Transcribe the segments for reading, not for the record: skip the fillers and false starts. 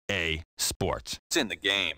EA Sports. It's in the game.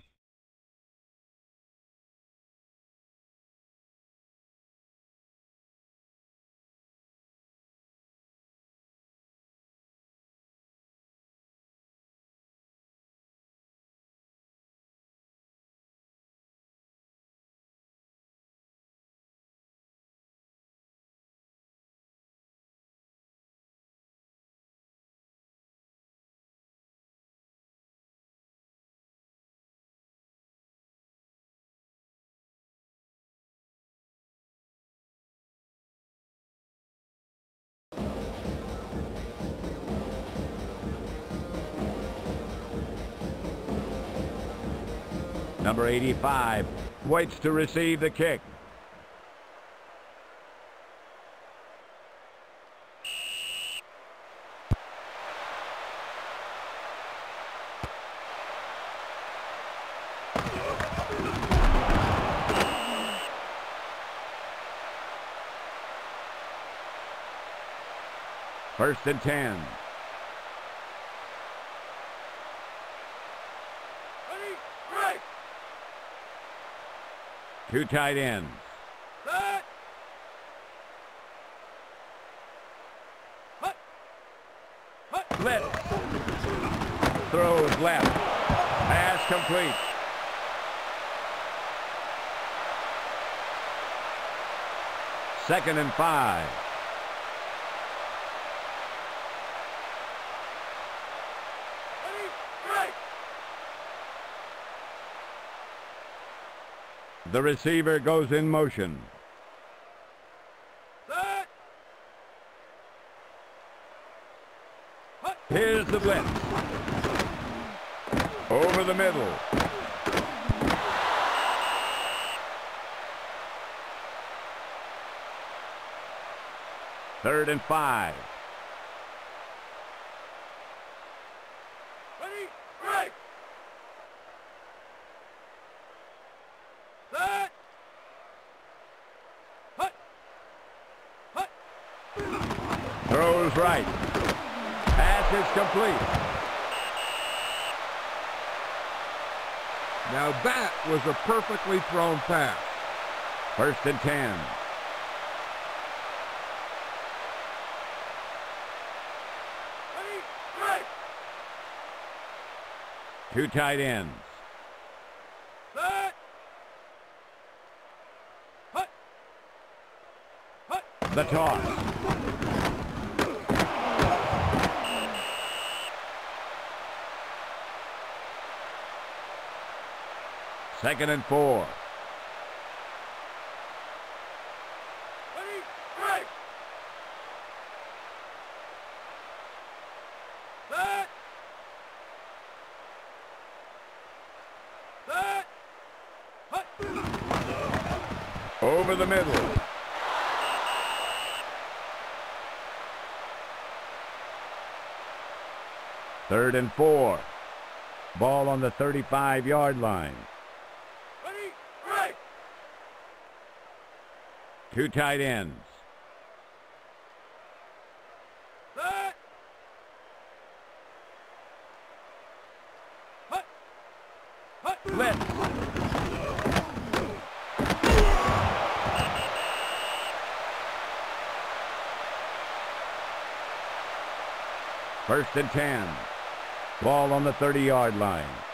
Number 85 waits to receive the kick. First and 10. Two tight ends. Set. Blitz. Throws left. Pass complete. Second and 5. The receiver goes in motion. Set. Here's the blitz. Over the middle. Third and 5. Ready, break. Set. Throws right. Pass is complete. Now that was a perfectly thrown pass. First and 10. Ready, break. Two tight ends. Set. The toss. Second and 4. Ready, break. Set. Set. Over the middle. Third and 4. Ball on the 35-yard line. Ready, break. Two tight ends. Set. Blitz. First and 10. Ball on the 30-yard line.